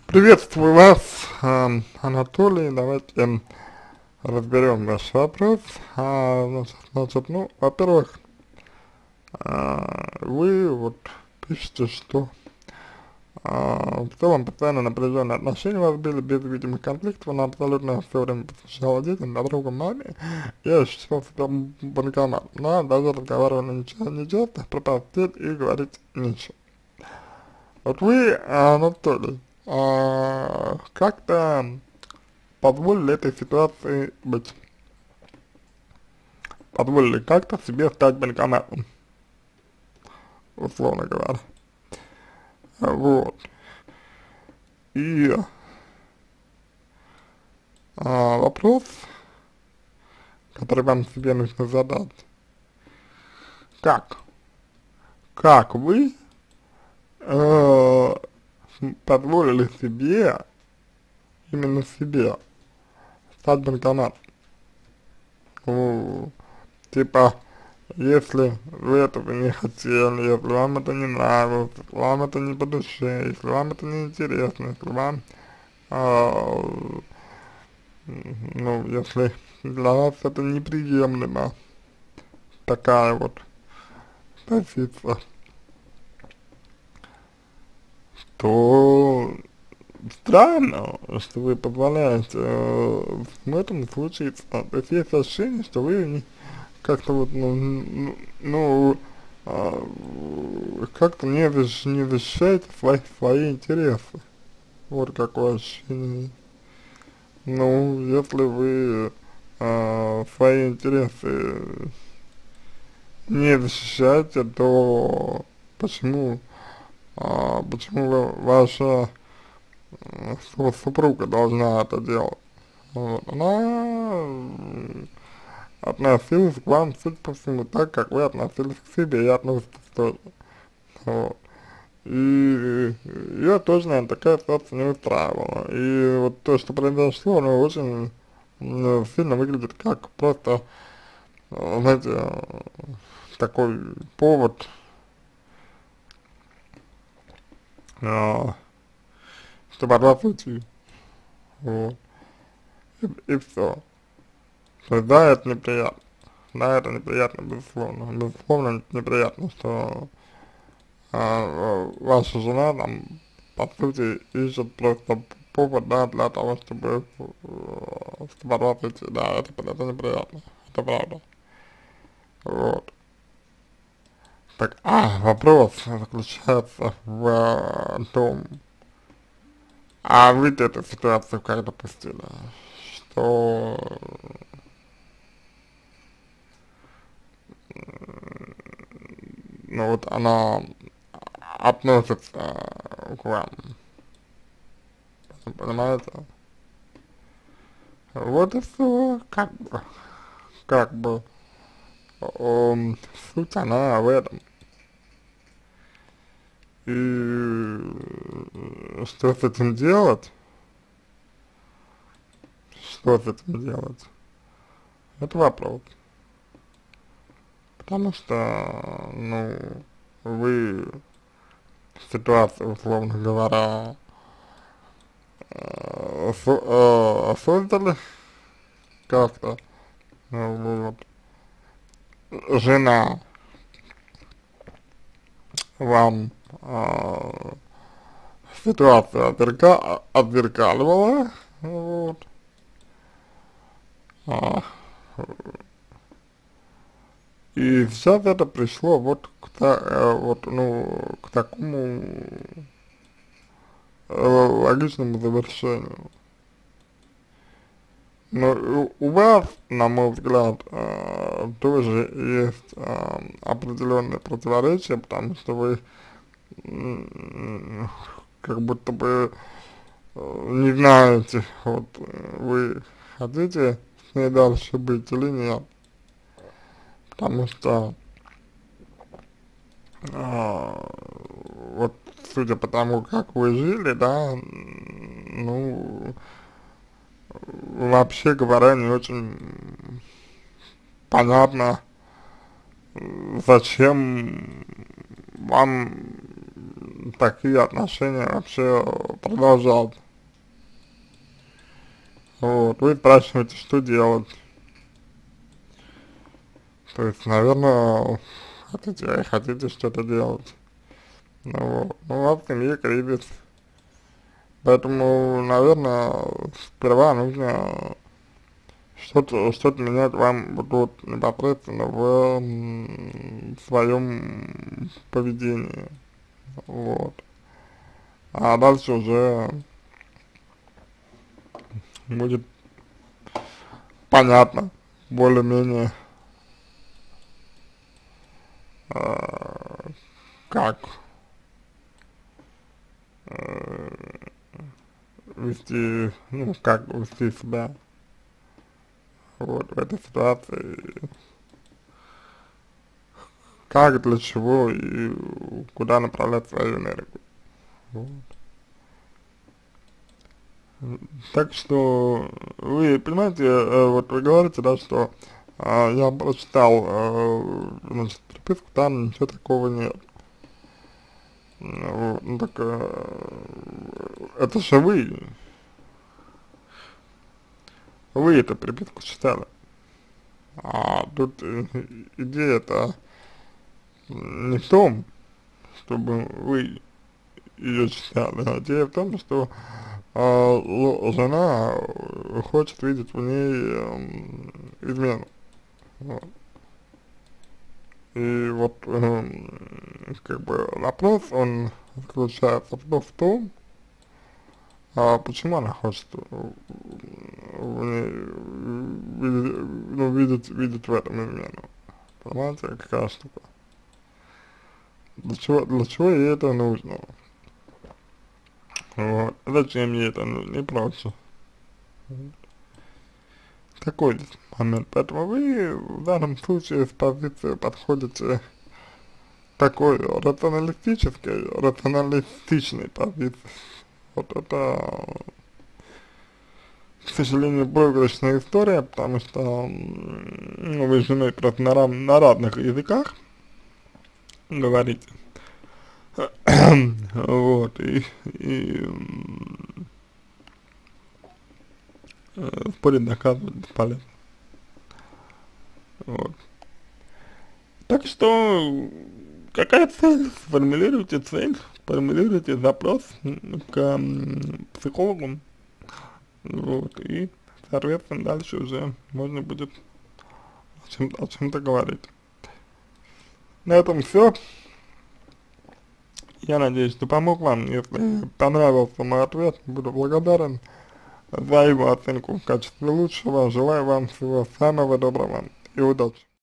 Приветствую вас, Анатолий. Давайте разберем ваш вопрос. Ну, во-первых, вы вот пишете, что в целом постоянно напряженные отношения у вас были без видимых конфликтов, она абсолютно все время посвящала детям, подругам, маме. Я ощущал себя банкомат, но даже разговаривали нечасто, про постель и говорить нечего. Вот вы, Анатолий, как-то позволили этой ситуации быть, позволили как-то себе стать банкоматом, условно говоря. Вот. И вопрос, который вам себе нужно задать, как? Как вы э, позволили себе, именно себе, стать банкоматом? Ну, типа, если вы этого не хотели, если вам это не нравилось, если вам это не по душе, если вам это не интересно, если вам, а, ну, если для вас это неприемлемо, такая вот позиция, то странно, что вы позволяете этому случиться. То есть есть ощущение, что вы не, как-то вот, как-то не защищаете свои интересы. Вот какое ощущение. Ну, если вы свои интересы не защищаете, то почему, ваша супруга должна это делать? Вот. Она относилась к вам, судя по всему, так, как вы относились к себе и относитесь тоже. Вот. И ее тоже, наверное, такая ситуация не устраивала. И вот то, что произошло, оно очень сильно выглядит как просто, знаете, такой повод, э, чтобы от вас уйти. Вот. И все. То есть, да, это неприятно. Да, это неприятно, безусловно. Безусловно, неприятно, что ваша жена там, по сути, ищет просто повод, да, для того, чтобы от вас уйти. Да, это неприятно. Это правда. Вот. Так, вопрос заключается в том, а вы-то эту ситуацию как допустили? Что, ну вот она относится к вам, понимаете? Вот и все, как бы, суть она в этом. И что с этим делать? Что с этим делать? Это вопрос. Потому что, ну, вы ситуацию, условно говоря, создали как-то, вот, жена вам ситуацию отзеркаливала, вот, а, и сейчас это пришло вот к такому логичному завершению. Но у вас, на мой взгляд, тоже есть определенные противоречия, потому что вы как будто бы не знаете, вот вы хотите с ней дальше быть или нет, потому что вот судя по тому, как вы жили, да, ну, вообще говоря, не очень понятно, зачем вам такие отношения вообще продолжать. Вот, вы спрашиваете, что делать. То есть, наверное, хотите что-то делать. Ну, вот. Ну, у вас в семье кризис. Поэтому, наверное, сперва нужно что-то менять вам вот тут непосредственно в своем поведении. Вот. А дальше уже будет понятно, более-менее, как вести, ну, как вести себя вот в этой ситуации, как, для чего и куда направлять свою энергию. Вот. Так что вы понимаете, вот вы говорите, да, что я прочитал, значит, переписку, там ничего такого нет. Вот, ну так это же вы эту переписку читали. А тут идея-то не в том, чтобы вы ее читали, а идея в том, что жена хочет видеть в ней измену. Вот. И вот как бы вопрос, он заключается в том, почему она хочет в ней видеть в этом измену. Понимаете, какая штука? Для чего ей это нужно? Вот. Зачем ей это нужно и прочее. Такой здесь момент. Поэтому вы в данном случае с позиции подходите такой рационалистичной позиции. Вот это, к сожалению, проигрышная история, потому что ну, вы с женой просто на разных языках говорите. Вот, спорить доказывать бесполезно. Вот. Так что, какая цель? Сформулируйте цель, сформулируйте запрос к психологу, вот, и, соответственно, дальше уже можно будет о чем-то говорить. На этом все. Я надеюсь, что помог вам. Если понравился мой ответ, буду благодарен за его оценку в качестве лучшего. Желаю вам всего самого доброго и удачи.